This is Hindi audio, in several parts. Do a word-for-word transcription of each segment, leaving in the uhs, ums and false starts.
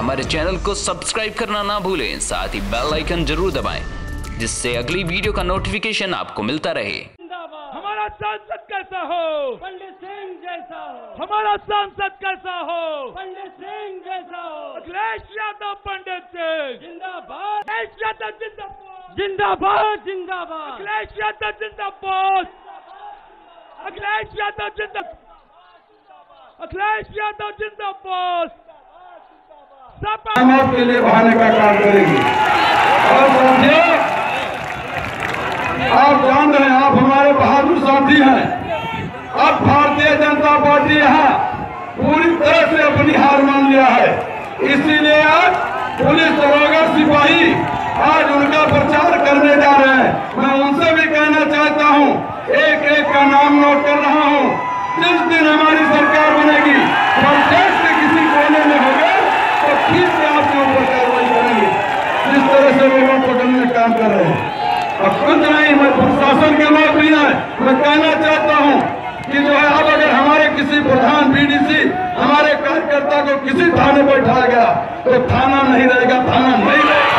हमारे चैनल को सब्सक्राइब करना ना भूलें, साथ ही बेल आइकन जरूर दबाएं, जिससे अगली वीडियो का नोटिफिकेशन आपको मिलता रहे। हमारा सांसद कैसा हो? पंडित सिंह जैसा हो। हमारा सांसद कैसा हो? पंडित सिंह जैसा हो। अखिलेश यादव पंडित सिंह जिंदाबाद। अखिलेश यादव जिंदाबाद। जिंदाबाद जिंदाबाद। अखिलेश यादव जिंदाबाद। अखिलेश यादव जिंदाबाद। अखिलेश यादव जिंदाबाद। समाज के लिए बहाने का काम करेगी। और साथियों, आप जान रहे हैं, आप हमारे बहादुर साथी हैं। अब भारतीय जनता पार्टी यहाँ पूरी तरह से अपनी हार मान लिया है, इसीलिए आज पुलिस दरोगा सिपाही आज उनका प्रचार करने जा रहे हैं। मैं उनसे भी कहना चाहता हूँ, एक एक का नाम नोट कर रहा हूँ। जिस दिन हमारी सरकार बनेगी और देश के किसी कोने में होगा तो फिर से आपके ऊपर कार्रवाई करेंगे, जिस तरह से लोगों को डरने काम कर रहे हैं। अब कुछ नहीं, मैं प्रशासन के लोग भी हैं, मैं कहना चाहता हूँ कि जो है अब अगर हमारे किसी प्रधान बीडीसी हमारे कार्यकर्ता को किसी थाने पर उठाया गया तो थाना नहीं रहेगा, थाना नहीं रहेगा।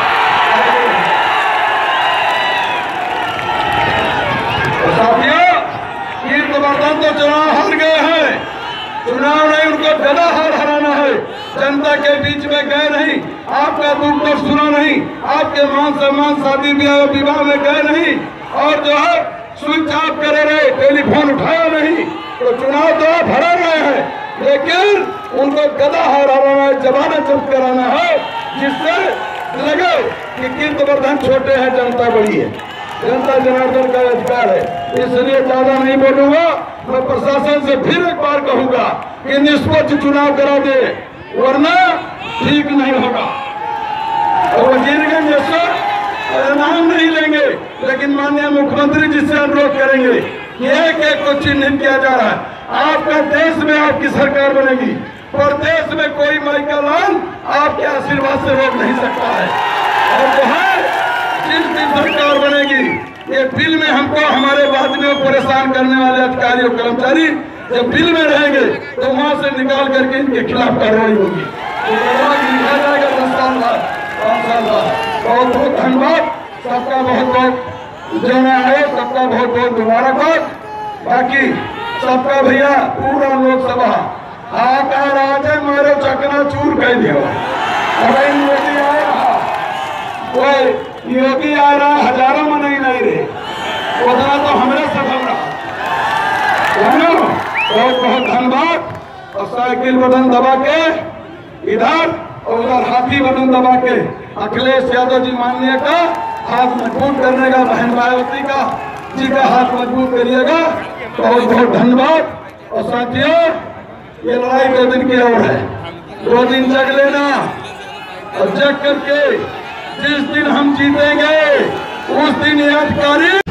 तो साथियों, कीर्तिवर्धन तो चुनाव हार गए हैं, चुनाव नहीं उनको गदा हार हराना है। जनता के बीच में गए नहीं, आपका दुख दर्द सुना नहीं, आपके मान सम्मान शादी ब्याह विवाह में गए नहीं, और जो है स्विच ऑफ करे रहे, टेलीफोन उठाया नहीं। तो चुनाव तो आप हरा रहे हैं, लेकिन उनको गदा हराना है, जमानत जब्त कराना है, जिससे लगे कि कीर्तिवर्धन छोटे हैं, जनता बड़ी है, जनता जनार्दन का अधिकार है। इसलिए ज्यादा नहीं बोलूंगा। मैं प्रशासन से फिर एक बार कहूंगा कि निष्पक्ष चुनाव करा दे, वरना ठीक नहीं होगा। और वजीरगंज जैसा नाम नहीं लेंगे, लेकिन माननीय मुख्यमंत्री जी से अनुरोध करेंगे कि एक एक को चिन्हित किया जा रहा है। आपका देश में आपकी सरकार बनेगी, पर देश में कोई माइका लाल आपके आशीर्वाद से रोक नहीं सकता है। और जो है जिस दिन सरकार बनेगी, ये बिल में हमको हमारे बाद में परेशान करने वाले अधिकारी और कर्मचारी जब बिल में रहेंगे तो वहां से निकाल करके इनके खिलाफ कार्रवाई होगी। तो लिखा जाएगा दस साल बाद, पाँच साल बाद। बहुत बहुत धन्यवाद, सबका बहुत बहुत जाना है, सबका बहुत बहुत मुबारकबाद। बाकी सबका भैया पूरा लोकसभा आकार आज मारो चकना चूर कह दिया। अरे योगी आ रहा, कोई योगी आ रहा, हजारों में नहीं नहीं रहे, उतना तो हमारे सफल रहा। बहुत बहुत धन्यवाद। और साइकिल बटन दबा के इधर और उधर हाथी बटन दबा के अखिलेश यादव जी माननीय का हाथ मजबूत करने का, बहन मायावती का जी का हाथ मजबूत करिएगा। बहुत बहुत धन्यवाद। और साथियों, ये लड़ाई दो दिन की और है, दो दिन जग लेना, और जग करके जिस दिन हम जीतेंगे उस दिन ये अधिकारी